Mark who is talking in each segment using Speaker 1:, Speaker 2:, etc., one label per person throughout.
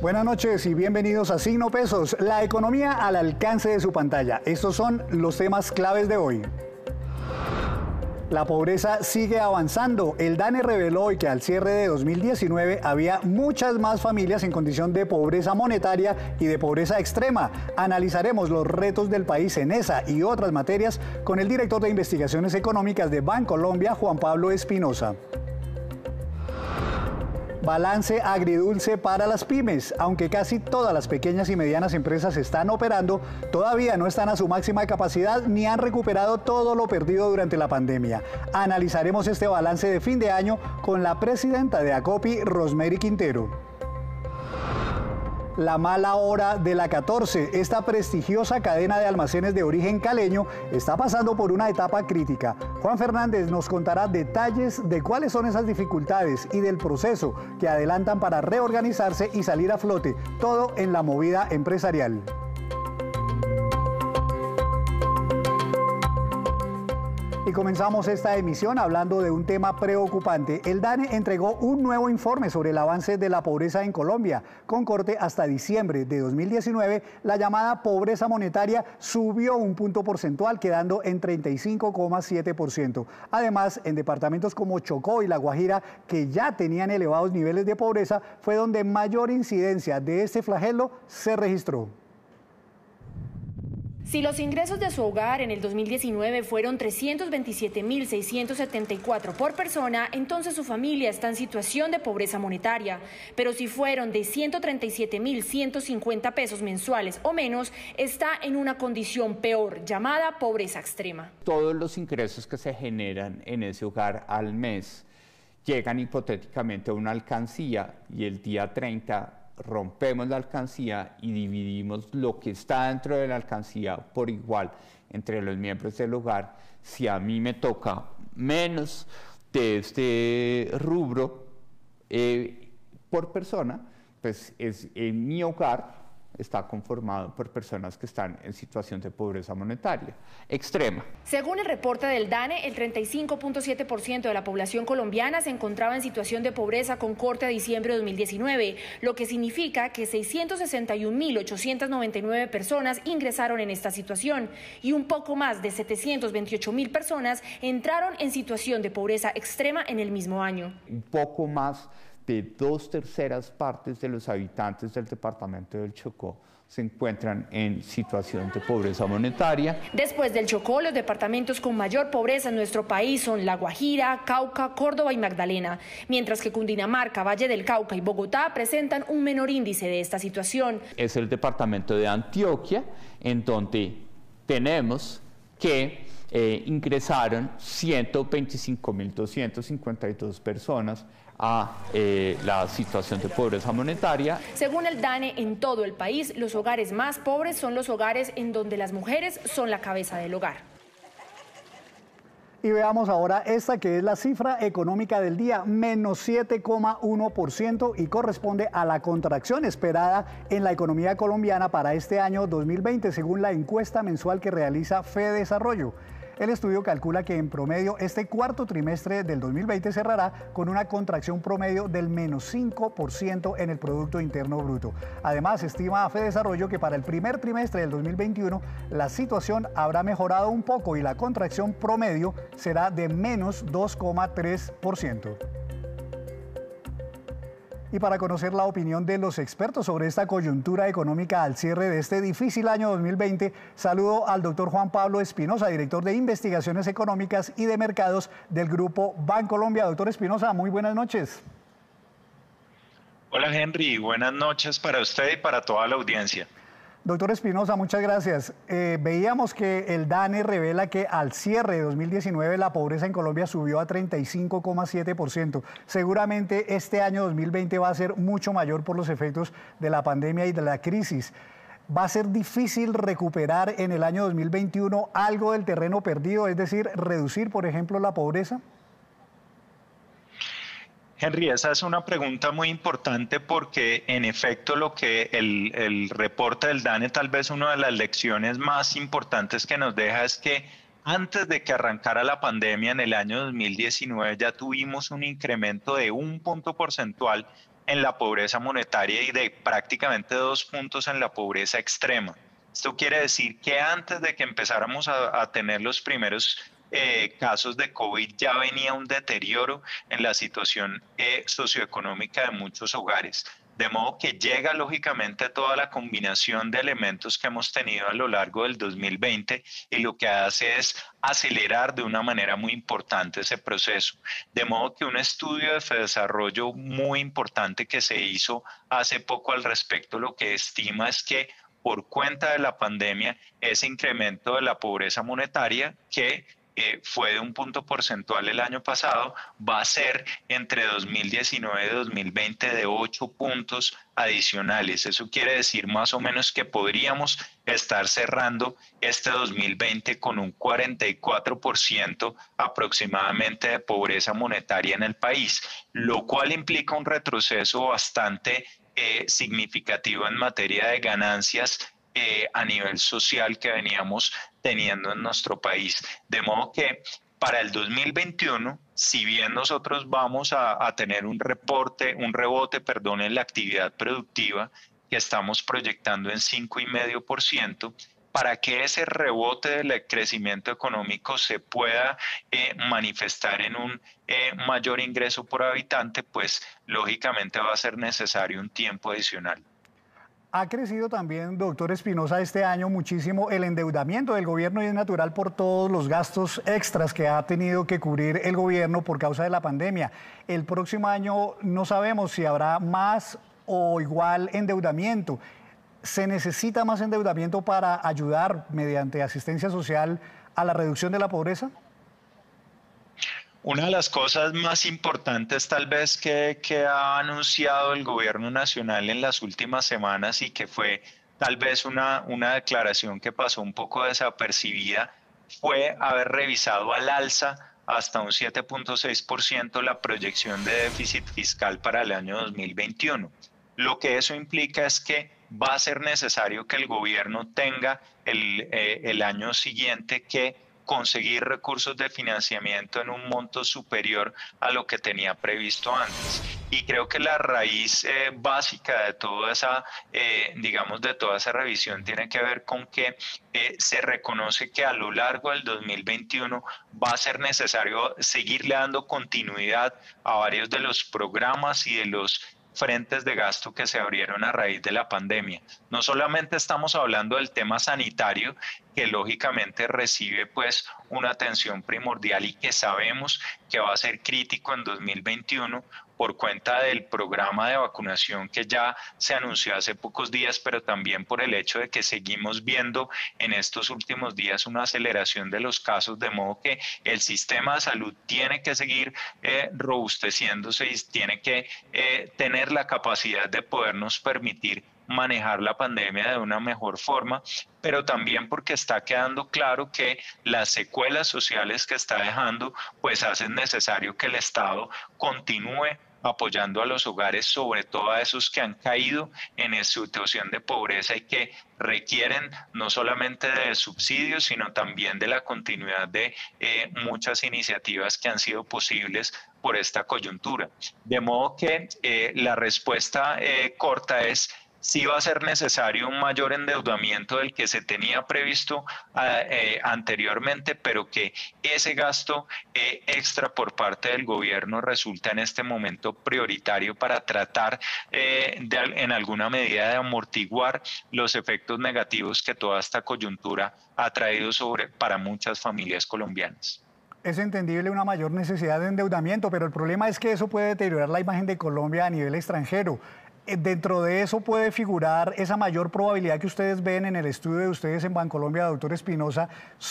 Speaker 1: Buenas noches y bienvenidos a Signo Pesos, la economía al alcance de su pantalla. Estos son los temas claves de hoy. La pobreza sigue avanzando. El DANE reveló hoy que al cierre de 2019 había muchas más familias en condición de pobreza monetaria y de pobreza extrema. Analizaremos los retos del país en esa y otras materias con el director de Investigaciones Económicas de Bancolombia, Juan Pablo Espinosa. Balance agridulce para las pymes. Aunque casi todas las pequeñas y medianas empresas están operando, todavía no están a su máxima capacidad ni han recuperado todo lo perdido durante la pandemia. Analizaremos este balance de fin de año con la presidenta de ACOPI, Rosemary Quintero. La mala hora de la 14. Esta prestigiosa cadena de almacenes de origen caleño está pasando por una etapa crítica. Juan Fernández nos contará detalles de cuáles son esas dificultades y del proceso que adelantan para reorganizarse y salir a flote, todo en la movida empresarial. Y comenzamos esta emisión hablando de un tema preocupante. El DANE entregó un nuevo informe sobre el avance de la pobreza en Colombia. Con corte hasta diciembre de 2019, la llamada pobreza monetaria subió un punto porcentual, quedando en 35,7%. Además, en departamentos como Chocó y La Guajira, que ya tenían elevados niveles de pobreza, fue donde mayor incidencia de este flagelo se registró.
Speaker 2: Si los ingresos de su hogar en el 2019 fueron 327.674 por persona, entonces su familia está en situación de pobreza monetaria. Pero si fueron de 137.150 pesos mensuales o menos, está en una condición peor, llamada pobreza extrema.
Speaker 3: Todos los ingresos que se generan en ese hogar al mes llegan hipotéticamente a una alcancía y el día 30 rompemos la alcancía y dividimos lo que está dentro de la alcancía por igual entre los miembros del hogar. Si a mí me toca menos de este rubro por persona, pues en mi hogar está conformado por personas que están en situación de pobreza monetaria extrema.
Speaker 2: Según el reporte del DANE, el 35,7% de la población colombiana se encontraba en situación de pobreza con corte a diciembre de 2019, lo que significa que 661.899 personas ingresaron en esta situación y un poco más de 728.000 personas entraron en situación de pobreza extrema en el mismo año.
Speaker 3: Un poco más de 2/3 partes de los habitantes del departamento del Chocó se encuentran en situación de pobreza monetaria.
Speaker 2: Después del Chocó, los departamentos con mayor pobreza en nuestro país son La Guajira, Cauca, Córdoba y Magdalena, mientras que Cundinamarca, Valle del Cauca y Bogotá presentan un menor índice de esta situación.
Speaker 3: Es el departamento de Antioquia, en donde tenemos que ingresaron 125.252 personas a la situación de pobreza monetaria.
Speaker 2: Según el DANE, en todo el país, los hogares más pobres son los hogares en donde las mujeres son la cabeza del hogar.
Speaker 1: Y veamos ahora esta que es la cifra económica del día, menos 7,1% y corresponde a la contracción esperada en la economía colombiana para este año 2020, según la encuesta mensual que realiza Fedesarrollo. El estudio calcula que en promedio este cuarto trimestre del 2020 cerrará con una contracción promedio del menos 5% en el Producto Interno Bruto. Además, estima a Fedesarrollo que para el primer trimestre del 2021 la situación habrá mejorado un poco y la contracción promedio será de menos 2,3%. Y para conocer la opinión de los expertos sobre esta coyuntura económica al cierre de este difícil año 2020, saludo al doctor Juan Pablo Espinosa, director de Investigaciones Económicas y de Mercados del Grupo Bancolombia. Doctor Espinosa, muy buenas noches.
Speaker 4: Hola Henry, buenas noches para usted y para toda la audiencia.
Speaker 1: Doctor Espinosa, muchas gracias. Veíamos que el DANE revela que al cierre de 2019 la pobreza en Colombia subió a 35,7%. Seguramente este año 2020 va a ser mucho mayor por los efectos de la pandemia y de la crisis. ¿Va a ser difícil recuperar en el año 2021 algo del terreno perdido, es decir, reducir, por ejemplo, la pobreza?
Speaker 4: Henry, esa es una pregunta muy importante porque en efecto lo que el reporte del DANE, tal vez una de las lecciones más importantes que nos deja es que antes de que arrancara la pandemia en el año 2019 ya tuvimos un incremento de un punto porcentual en la pobreza monetaria y de prácticamente 2 puntos en la pobreza extrema. Esto quiere decir que antes de que empezáramos a tener los primeros casos de COVID ya venía un deterioro en la situación socioeconómica de muchos hogares. De modo que llega lógicamente toda la combinación de elementos que hemos tenido a lo largo del 2020 y lo que hace es acelerar de una manera muy importante ese proceso. De modo que un estudio de Fedesarrollo muy importante que se hizo hace poco al respecto lo que estima es que por cuenta de la pandemia ese incremento de la pobreza monetaria que fue de 1 punto porcentual el año pasado, va a ser entre 2019 y 2020 de 8 puntos adicionales. Eso quiere decir más o menos que podríamos estar cerrando este 2020 con un 44% aproximadamente de pobreza monetaria en el país, lo cual implica un retroceso bastante significativo en materia de ganancias a nivel social que veníamos teniendo en nuestro país. De modo que para el 2021, si bien nosotros vamos a tener un rebote, en la actividad productiva que estamos proyectando en 5,5%, para que ese rebote del crecimiento económico se pueda manifestar en un mayor ingreso por habitante, pues lógicamente va a ser necesario un tiempo adicional.
Speaker 1: Ha crecido también, doctor Espinosa, este año muchísimo el endeudamiento del gobierno y es natural por todos los gastos extras que ha tenido que cubrir el gobierno por causa de la pandemia. El próximo año no sabemos si habrá más o igual endeudamiento. ¿Se necesita más endeudamiento para ayudar mediante asistencia social a la reducción de la pobreza?
Speaker 4: Una de las cosas más importantes tal vez que ha anunciado el gobierno nacional en las últimas semanas y que fue tal vez una declaración que pasó un poco desapercibida fue haber revisado al alza hasta un 7,6% la proyección de déficit fiscal para el año 2021. Lo que eso implica es que va a ser necesario que el gobierno tenga el año siguiente que conseguir recursos de financiamiento en un monto superior a lo que tenía previsto antes. Y creo que la raíz básica de toda esa, de toda esa revisión tiene que ver con que se reconoce que a lo largo del 2021 va a ser necesario seguirle dando continuidad a varios de los programas y de los frentes de gasto que se abrieron a raíz de la pandemia. No solamente estamos hablando del tema sanitario, que lógicamente recibe pues una atención primordial y que sabemos que va a ser crítico en 2021 por cuenta del programa de vacunación que ya se anunció hace pocos días, pero también por el hecho de que seguimos viendo en estos últimos días una aceleración de los casos, de modo que el sistema de salud tiene que seguir robusteciéndose y tiene que tener la capacidad de podernos permitir manejar la pandemia de una mejor forma, pero también porque está quedando claro que las secuelas sociales que está dejando pues hacen necesario que el Estado continúe apoyando a los hogares, sobre todo a esos que han caído en situación de pobreza y que requieren no solamente de subsidios, sino también de la continuidad de muchas iniciativas que han sido posibles por esta coyuntura. De modo que la respuesta corta es: sí va a ser necesario un mayor endeudamiento del que se tenía previsto anteriormente, pero que ese gasto extra por parte del gobierno resulta en este momento prioritario para tratar en alguna medida de amortiguar los efectos negativos que toda esta coyuntura ha traído para muchas familias colombianas.
Speaker 1: Es entendible una mayor necesidad de endeudamiento, pero el problema es que eso puede deteriorar la imagen de Colombia a nivel extranjero. Dentro de eso puede figurar esa mayor probabilidad que ustedes ven en el estudio de ustedes en Bancolombia, doctor Espinosa,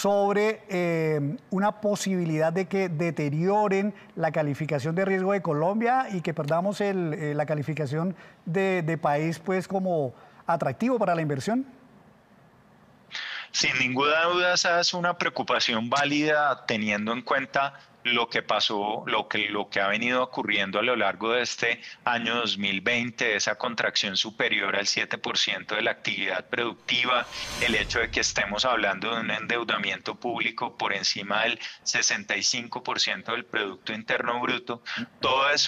Speaker 1: sobre una posibilidad de que deterioren la calificación de riesgo de Colombia y que perdamos la calificación de país pues como atractivo para la inversión.
Speaker 4: Sin ninguna duda esa es una preocupación válida teniendo en cuenta lo que pasó, lo que ha venido ocurriendo a lo largo de este año 2020, esa contracción superior al 7% de la actividad productiva, el hecho de que estemos hablando de un endeudamiento público por encima del 65% del Producto Interno Bruto, todo eso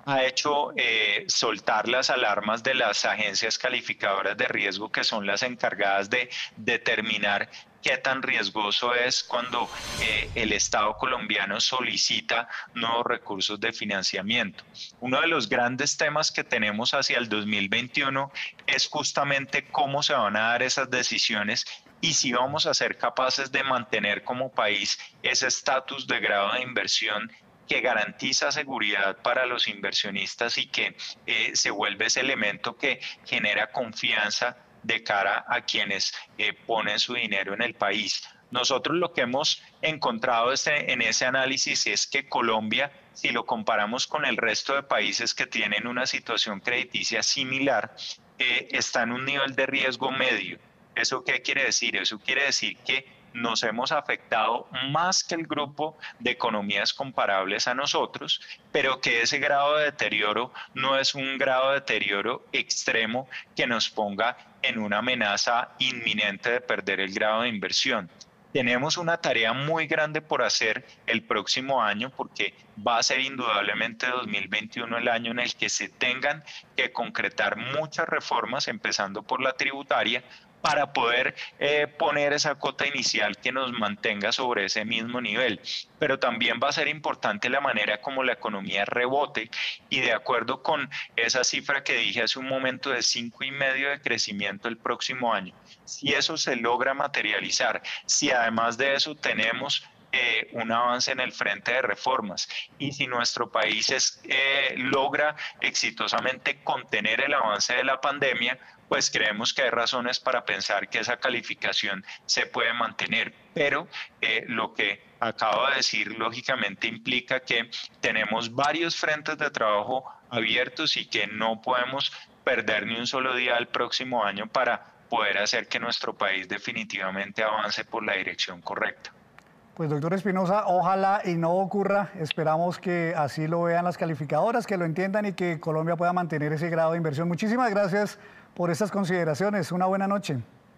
Speaker 4: ha hecho soltar las alarmas de las agencias calificadoras de riesgo, que son las encargadas de determinar qué tan riesgoso es cuando el Estado colombiano solicita nuevos recursos de financiamiento. Uno de los grandes temas que tenemos hacia el 2021 es justamente cómo se van a dar esas decisiones y si vamos a ser capaces de mantener como país ese estatus de grado de inversión que garantiza seguridad para los inversionistas y que se vuelve ese elemento que genera confianza de cara a quienes ponen su dinero en el país. Nosotros lo que hemos encontrado en ese análisis es que Colombia, si lo comparamos con el resto de países que tienen una situación crediticia similar, está en un nivel de riesgo medio. ¿Eso qué quiere decir? Eso quiere decir que nos hemos afectado más que el grupo de economías comparables a nosotros, pero que ese grado de deterioro no es un grado de deterioro extremo que nos ponga en una amenaza inminente de perder el grado de inversión. Tenemos una tarea muy grande por hacer el próximo año porque va a ser indudablemente 2021 el año en el que se tengan que concretar muchas reformas, empezando por la tributaria, para poder poner esa cota inicial que nos mantenga sobre ese mismo nivel. Pero también va a ser importante la manera como la economía rebote y de acuerdo con esa cifra que dije hace un momento de 5,5% de crecimiento el próximo año. Si eso se logra materializar, si además de eso tenemos un avance en el frente de reformas y si nuestro país logra exitosamente contener el avance de la pandemia, pues creemos que hay razones para pensar que esa calificación se puede mantener. Pero lo que acabo de decir lógicamente implica que tenemos varios frentes de trabajo abiertos y que no podemos perder ni un solo día del próximo año para poder hacer que nuestro país definitivamente avance por la dirección correcta.
Speaker 1: Pues doctor Espinosa, ojalá y no ocurra, esperamos que así lo vean las calificadoras, que lo entiendan y que Colombia pueda mantener ese grado de inversión. Muchísimas gracias por estas consideraciones, una buena noche.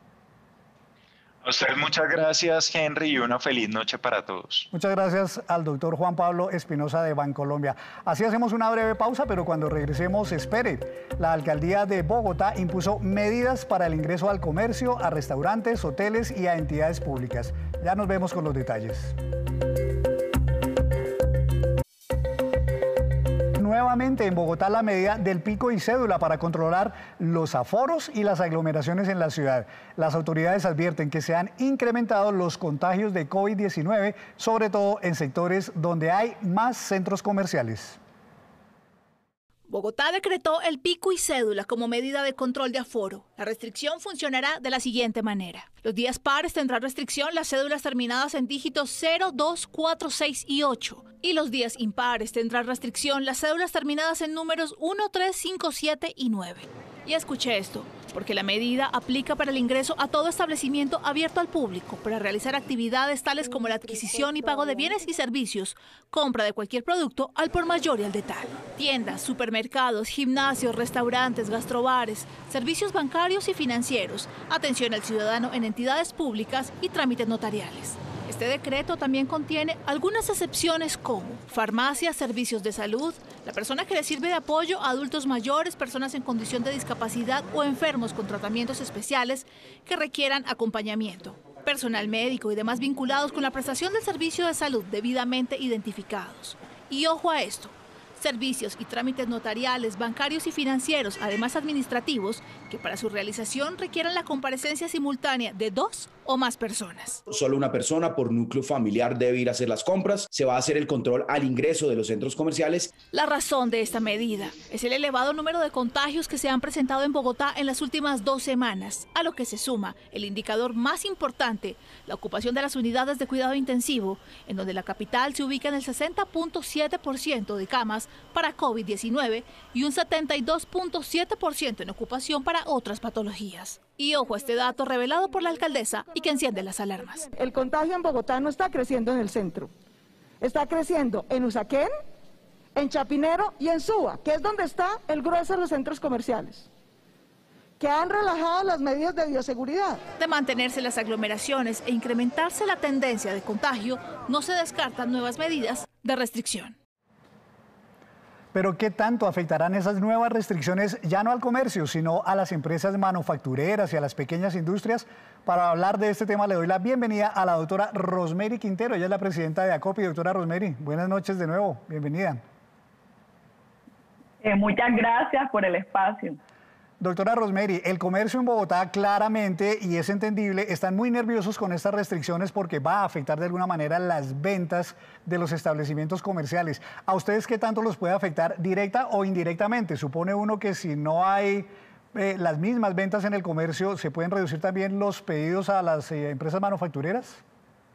Speaker 4: A usted muchas gracias, Henry, y una feliz noche para todos.
Speaker 1: Muchas gracias al doctor Juan Pablo Espinosa de Bancolombia. Así hacemos una breve pausa, pero cuando regresemos, espere. La alcaldía de Bogotá impuso medidas para el ingreso al comercio, a restaurantes, hoteles y a entidades públicas. Ya nos vemos con los detalles. Nuevamente en Bogotá la medida del pico y cédula para controlar los aforos y las aglomeraciones en la ciudad. Las autoridades advierten que se han incrementado los contagios de COVID-19, sobre todo en sectores donde hay más centros comerciales.
Speaker 5: Bogotá decretó el pico y cédula como medida de control de aforo. La restricción funcionará de la siguiente manera. Los días pares tendrán restricción las cédulas terminadas en dígitos 0, 2, 4, 6 y 8. Y los días impares tendrán restricción las cédulas terminadas en números 1, 3, 5, 7 y 9. Y escuche esto, porque la medida aplica para el ingreso a todo establecimiento abierto al público para realizar actividades tales como la adquisición y pago de bienes y servicios, compra de cualquier producto al por mayor y al detalle. Tiendas, supermercados, gimnasios, restaurantes, gastrobares, servicios bancarios y financieros, atención al ciudadano en entidades públicas y trámites notariales. Este decreto también contiene algunas excepciones como farmacias, servicios de salud, la persona que le sirve de apoyo a adultos mayores, personas en condición de discapacidad o enfermos con tratamientos especiales que requieran acompañamiento, personal médico y demás vinculados con la prestación del servicio de salud debidamente identificados. Y ojo a esto, servicios y trámites notariales, bancarios y financieros, además administrativos, que para su realización requieran la comparecencia simultánea de 2 o más personas.
Speaker 6: Solo una persona por núcleo familiar debe ir a hacer las compras. Se va a hacer el control al ingreso de los centros comerciales.
Speaker 5: La razón de esta medida es el elevado número de contagios que se han presentado en Bogotá en las últimas 2 semanas, a lo que se suma el indicador más importante, la ocupación de las unidades de cuidado intensivo, en donde la capital se ubica en el 60.7% de camas para COVID-19 y un 72.7% en ocupación para otras patologías. Y ojo a este dato revelado por la alcaldesa y que enciende las alarmas.
Speaker 7: El contagio en Bogotá no está creciendo en el centro, está creciendo en Usaquén, en Chapinero y en Suba, que es donde está el grueso de los centros comerciales, que han relajado las medidas de bioseguridad.
Speaker 5: De mantenerse las aglomeraciones e incrementarse la tendencia de contagio, no se descartan nuevas medidas de restricción.
Speaker 1: Pero ¿qué tanto afectarán esas nuevas restricciones ya no al comercio, sino a las empresas manufactureras y a las pequeñas industrias? Para hablar de este tema le doy la bienvenida a la doctora Rosemary Quintero. Ella es la presidenta de ACOPI. Doctora Rosemary, buenas noches de nuevo. Bienvenida.
Speaker 8: Muchas gracias por el espacio.
Speaker 1: Doctora Rosemary, el comercio en Bogotá claramente, y es entendible, están muy nerviosos con estas restricciones porque va a afectar de alguna manera las ventas de los establecimientos comerciales. ¿A ustedes qué tanto los puede afectar directa o indirectamente? Supone uno que si no hay las mismas ventas en el comercio, ¿se pueden reducir también los pedidos a las empresas manufactureras?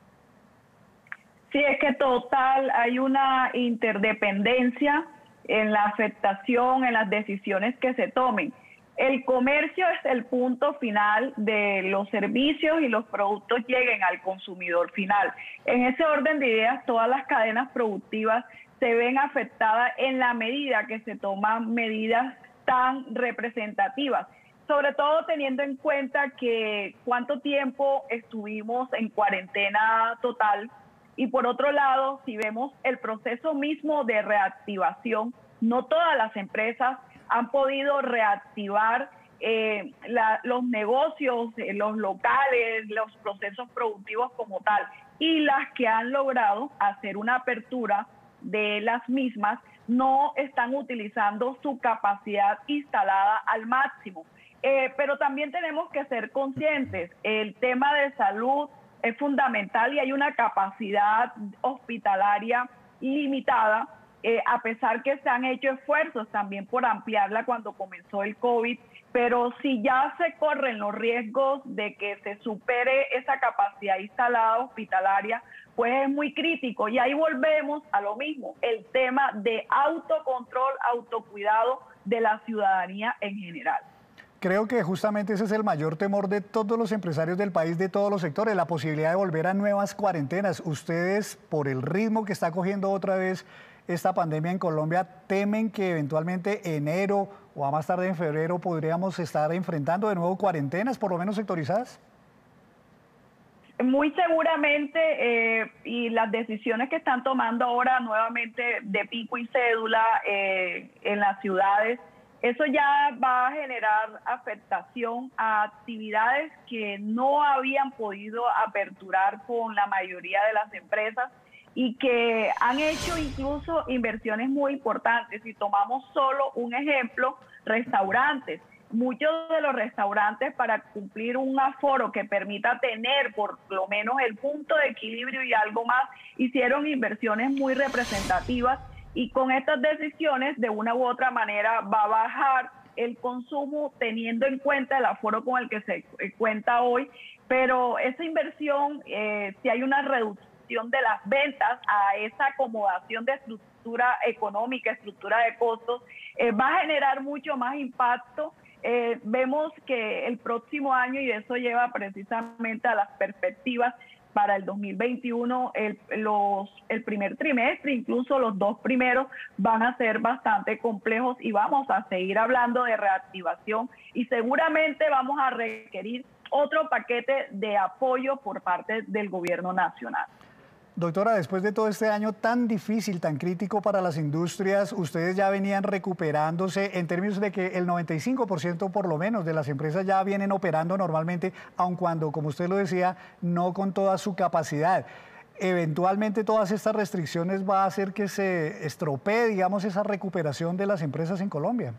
Speaker 8: Sí, es que total, hay una interdependencia en la afectación, en las decisiones que se tomen. El comercio es el punto final de los servicios y los productos lleguen al consumidor final. En ese orden de ideas, todas las cadenas productivas se ven afectadas en la medida que se toman medidas tan representativas, sobre todo teniendo en cuenta que cuánto tiempo estuvimos en cuarentena total y por otro lado, si vemos el proceso mismo de reactivación, no todas las empresas han podido reactivar los negocios, los locales, los procesos productivos como tal. Y las que han logrado hacer una apertura de las mismas no están utilizando su capacidad instalada al máximo. Pero también tenemos que ser conscientes, el tema de salud es fundamental y hay una capacidad hospitalaria limitada. A pesar que se han hecho esfuerzos también por ampliarla cuando comenzó el COVID, pero si ya se corren los riesgos de que se supere esa capacidad instalada hospitalaria, pues es muy crítico. Y ahí volvemos a lo mismo, el tema de autocontrol, autocuidado de la ciudadanía en general.
Speaker 1: Creo que justamente ese es el mayor temor de todos los empresarios del país, de todos los sectores, la posibilidad de volver a nuevas cuarentenas. Ustedes, por el ritmo que está cogiendo otra vez esta pandemia en Colombia, ¿temen que eventualmente enero o a más tarde en febrero podríamos estar enfrentando de nuevo cuarentenas, por lo menos sectorizadas?
Speaker 8: Muy seguramente, y las decisiones que están tomando ahora nuevamente de pico y cédula en las ciudades, eso ya va a generar afectación a actividades que no habían podido aperturar con la mayoría de las empresas y que han hecho incluso inversiones muy importantes. Si tomamos solo un ejemplo, restaurantes. Muchos de los restaurantes, para cumplir un aforo que permita tener por lo menos el punto de equilibrio y algo más, hicieron inversiones muy representativas y con estas decisiones de una u otra manera va a bajar el consumo teniendo en cuenta el aforo con el que se cuenta hoy, pero esa inversión, si hay una reducción de las ventas a esa acomodación de estructura económica, estructura de costos, va a generar mucho más impacto. Vemos que el próximo año, y eso lleva precisamente a las perspectivas para el 2021, el primer trimestre, incluso los dos primeros, van a ser bastante complejos y vamos a seguir hablando de reactivación y seguramente vamos a requerir otro paquete de apoyo por parte del gobierno nacional.
Speaker 1: Doctora, después de todo este año tan difícil, tan crítico para las industrias, ustedes ya venían recuperándose en términos de que el 95% por lo menos de las empresas ya vienen operando normalmente, aun cuando, como usted lo decía, no con toda su capacidad. Eventualmente todas estas restricciones va a hacer que se estropee, digamos, esa recuperación de las empresas en Colombia.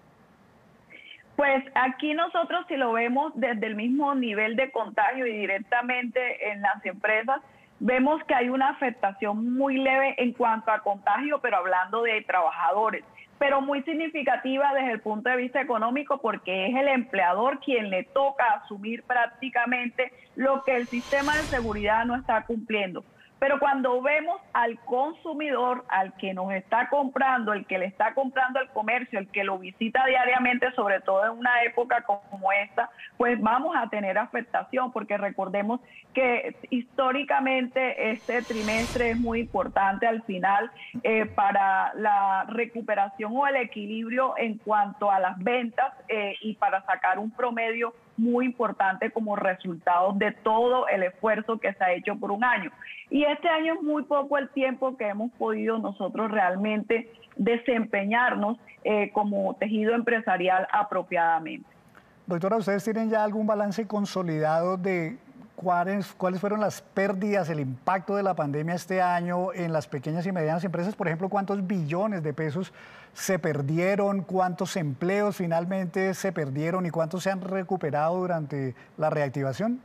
Speaker 8: Pues aquí nosotros, si lo vemos desde el mismo nivel de contagio y directamente en las empresas, vemos que hay una afectación muy leve en cuanto a contagio, pero hablando de trabajadores, pero muy significativa desde el punto de vista económico porque es el empleador quien le toca asumir prácticamente lo que el sistema de seguridad no está cumpliendo. Pero cuando vemos al consumidor, al que nos está comprando, el que le está comprando el comercio, el que lo visita diariamente, sobre todo en una época como esta, pues vamos a tener afectación, porque recordemos que históricamente este trimestre es muy importante al final para la recuperación o el equilibrio en cuanto a las ventas y para sacar un promedio muy importante como resultado de todo el esfuerzo que se ha hecho por un año. Y este año es muy poco el tiempo que hemos podido nosotros realmente desempeñarnos como tejido empresarial apropiadamente.
Speaker 1: Doctora, ¿ustedes tienen ya algún balance consolidado de cuáles fueron las pérdidas, el impacto de la pandemia este año en las pequeñas y medianas empresas? Por ejemplo, ¿cuántos billones de pesos se perdieron? ¿Cuántos empleos finalmente se perdieron y cuántos se han recuperado durante la reactivación?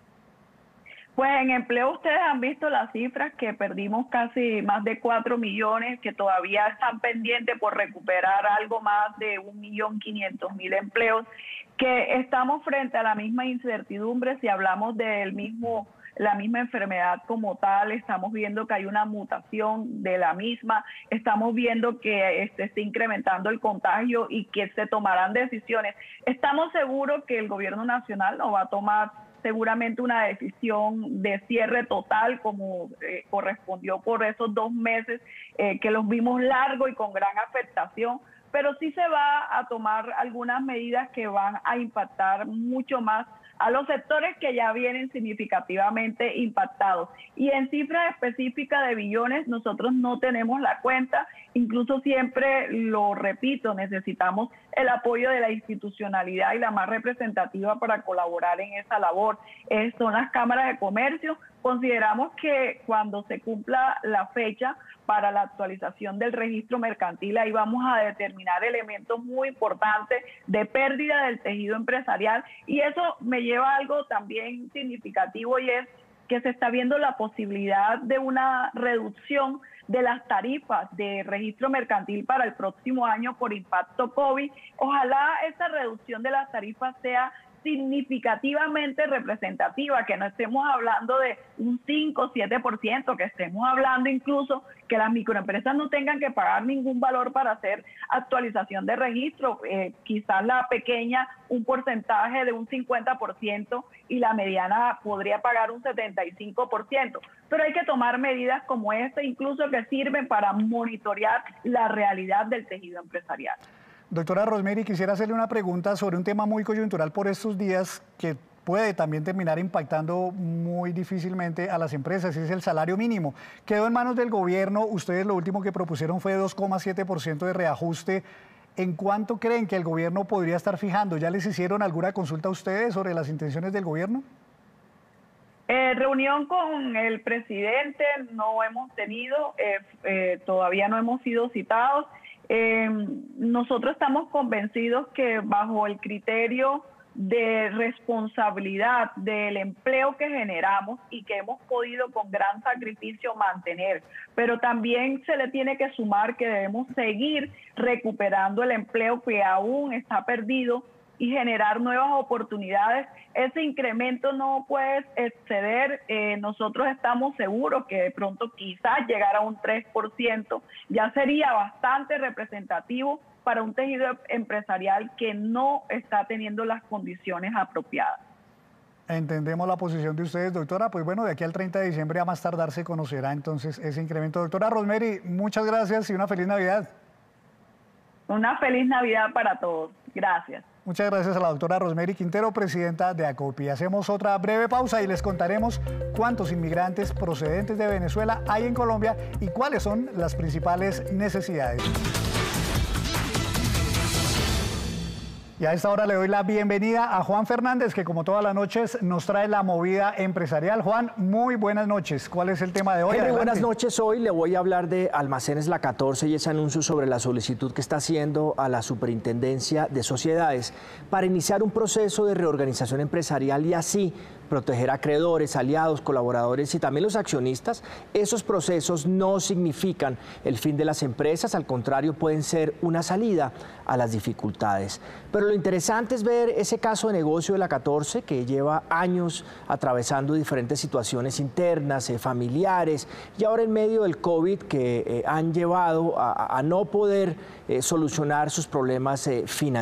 Speaker 8: Pues en empleo ustedes han visto las cifras, que perdimos casi más de 4 millones, que todavía están pendientes por recuperar algo más de 1.500.000 empleos, que estamos frente a la misma incertidumbre si hablamos la misma enfermedad como tal. Estamos viendo que hay una mutación de la misma, estamos viendo que se está incrementando el contagio y que se tomarán decisiones. Estamos seguros que el gobierno nacional no va a tomar seguramente una decisión de cierre total como correspondió por esos 2 meses que los vimos largos y con gran afectación, pero sí se va a tomar algunas medidas que van a impactar mucho más a los sectores que ya vienen significativamente impactados. Y en cifras específicas de billones nosotros no tenemos la cuenta, incluso siempre lo repito, necesitamos el apoyo de la institucionalidad y la más representativa para colaborar en esa labor. Son las cámaras de comercio. Consideramos que cuando se cumpla la fecha para la actualización del registro mercantil, ahí vamos a determinar elementos muy importantes de pérdida del tejido empresarial, y eso me lleva a algo también significativo, y es que se está viendo la posibilidad de una reducción de las tarifas de registro mercantil para el próximo año por impacto COVID. Ojalá esa reducción de las tarifas sea significativamente representativa, que no estemos hablando de un 5 o 7%, que estemos hablando incluso que las microempresas no tengan que pagar ningún valor para hacer actualización de registro, quizás la pequeña un porcentaje de un 50% y la mediana podría pagar un 75%, pero hay que tomar medidas como esta, incluso que sirven para monitorear la realidad del tejido empresarial.
Speaker 1: Doctora Rosemary, quisiera hacerle una pregunta sobre un tema muy coyuntural por estos días que puede también terminar impactando muy difícilmente a las empresas, es el salario mínimo. Quedó en manos del gobierno, ustedes lo último que propusieron fue 2,7% de reajuste. ¿En cuánto creen que el gobierno podría estar fijando? ¿Ya les hicieron alguna consulta a ustedes sobre las intenciones del gobierno?
Speaker 8: Reunión con el presidente no hemos tenido, todavía no hemos sido citados. Nosotros estamos convencidos que bajo el criterio de responsabilidad del empleo que generamos y que hemos podido con gran sacrificio mantener, pero también se le tiene que sumar que debemos seguir recuperando el empleo que aún está perdido y generar nuevas oportunidades. Ese incremento no puede exceder, nosotros estamos seguros que de pronto quizás llegar a un 3%, ya sería bastante representativo para un tejido empresarial que no está teniendo las condiciones apropiadas.
Speaker 1: Entendemos la posición de ustedes, doctora. Pues bueno, de aquí al 30 de diciembre a más tardar se conocerá entonces ese incremento. Doctora Rosemary, muchas gracias y una feliz Navidad.
Speaker 8: Una feliz Navidad para todos. Gracias.
Speaker 1: Muchas gracias a la doctora Rosemary Quintero, presidenta de ACOPI. Hacemos otra breve pausa y les contaremos cuántos inmigrantes procedentes de Venezuela hay en Colombia y cuáles son las principales necesidades. Y a esta hora le doy la bienvenida a Juan Fernández, que como todas las noches nos trae la movida empresarial. Juan, muy buenas noches. ¿Cuál es el tema de hoy?
Speaker 9: Henry, buenas noches. Hoy le voy a hablar de Almacenes La 14 y ese anuncio sobre la solicitud que está haciendo a la Superintendencia de Sociedades para iniciar un proceso de reorganización empresarial y así proteger a acreedores, aliados, colaboradores y también los accionistas. Esos procesos no significan el fin de las empresas, al contrario, pueden ser una salida a las dificultades. Pero lo interesante es ver ese caso de negocio de La 14 que lleva años atravesando diferentes situaciones internas, familiares y ahora en medio del COVID que han llevado a no poder solucionar sus problemas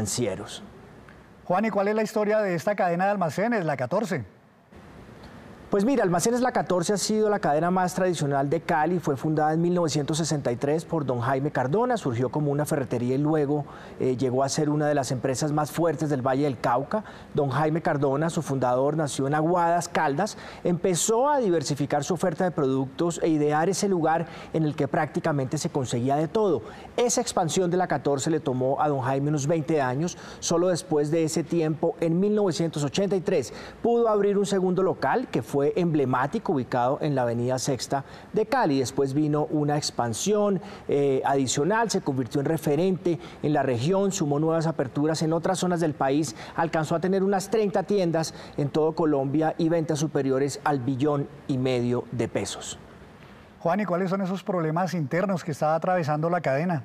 Speaker 9: financieros.
Speaker 1: Juan, ¿y cuál es la historia de esta cadena de almacenes, La 14?
Speaker 9: Pues mira, Almacenes La 14 ha sido la cadena más tradicional de Cali. Fue fundada en 1963 por don Jaime Cardona, surgió como una ferretería y luego llegó a ser una de las empresas más fuertes del Valle del Cauca. Don Jaime Cardona, su fundador, nació en Aguadas, Caldas, empezó a diversificar su oferta de productos e idear ese lugar en el que prácticamente se conseguía de todo. Esa expansión de La 14 le tomó a don Jaime unos 20 años. Solo después de ese tiempo, en 1983, pudo abrir un segundo local que fue emblemático, ubicado en la avenida Sexta de Cali. Después vino una expansión adicional, se convirtió en referente en la región, sumó nuevas aperturas en otras zonas del país, alcanzó a tener unas 30 tiendas en todo Colombia y ventas superiores al $1,5 billones de pesos.
Speaker 1: Juan, ¿y cuáles son esos problemas internos que está atravesando la cadena?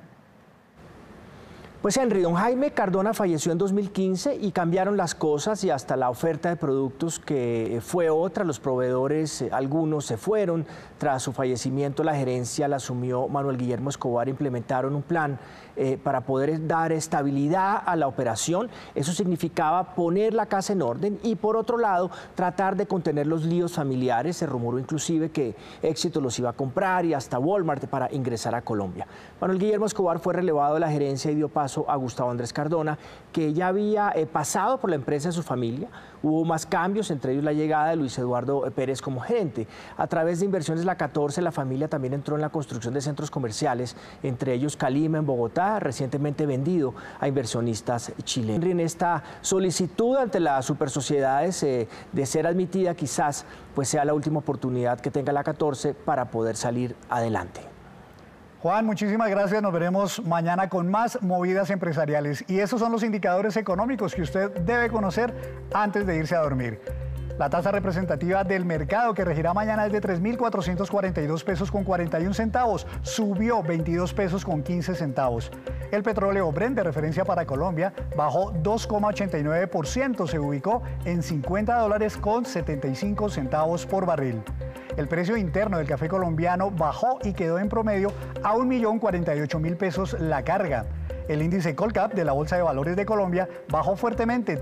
Speaker 9: Pues Henry, don Jaime Cardona falleció en 2015 y cambiaron las cosas y hasta la oferta de productos que fue otra. Los proveedores, algunos se fueron. Tras su fallecimiento, la gerencia la asumió Manuel Guillermo Escobar. Implementaron un plan para poder dar estabilidad a la operación. Eso significaba poner la casa en orden y, por otro lado, tratar de contener los líos familiares. Se rumoró inclusive que Éxito los iba a comprar y hasta Walmart para ingresar a Colombia. Manuel Guillermo Escobar fue relevado de la gerencia y dio paso a Gustavo Andrés Cardona, que ya había pasado por la empresa de su familia. Hubo más cambios, entre ellos la llegada de Luis Eduardo Pérez como gerente. A través de Inversiones La 14, la familia también entró en la construcción de centros comerciales, entre ellos Calima en Bogotá, recientemente vendido a inversionistas chilenos. En esta solicitud ante las supersociedades de ser admitida, quizás pues sea la última oportunidad que tenga La 14 para poder salir adelante.
Speaker 1: Juan, muchísimas gracias. Nos veremos mañana con más movidas empresariales. Y esos son los indicadores económicos que usted debe conocer antes de irse a dormir. La tasa representativa del mercado que regirá mañana es de 3.442 pesos con 41 centavos. Subió 22 pesos con 15 centavos. El petróleo Brent de referencia para Colombia bajó 2,89%. Se ubicó en $50 con 75 centavos por barril. El precio interno del café colombiano bajó y quedó en promedio a 1.048.000 pesos la carga. El índice Colcap de la Bolsa de Valores de Colombia bajó fuertemente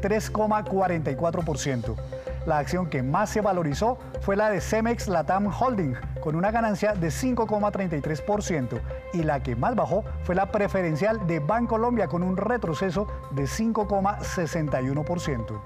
Speaker 1: 3,44%. La acción que más se valorizó fue la de Cemex Latam Holding, con una ganancia de 5,33%, y la que más bajó fue la preferencial de Bancolombia, con un retroceso de 5,61%.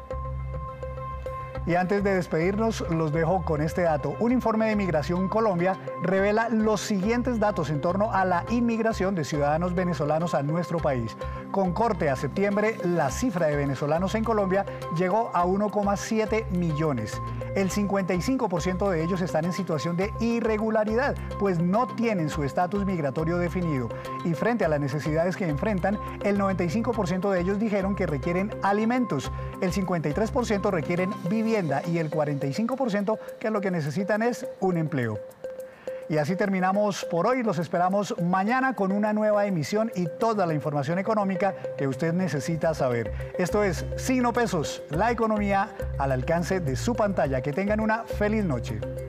Speaker 1: Y antes de despedirnos, los dejo con este dato. Un informe de Migración Colombia revela los siguientes datos en torno a la inmigración de ciudadanos venezolanos a nuestro país. Con corte a septiembre, la cifra de venezolanos en Colombia llegó a 1,7 millones. El 55% de ellos están en situación de irregularidad, pues no tienen su estatus migratorio definido. Y frente a las necesidades que enfrentan, el 95% de ellos dijeron que requieren alimentos, el 53% requieren vivienda y el 45% que lo que necesitan es un empleo. Y así terminamos por hoy. Los esperamos mañana con una nueva emisión y toda la información económica que usted necesita saber. Esto es Signo Pesos, la economía al alcance de su pantalla. Que tengan una feliz noche.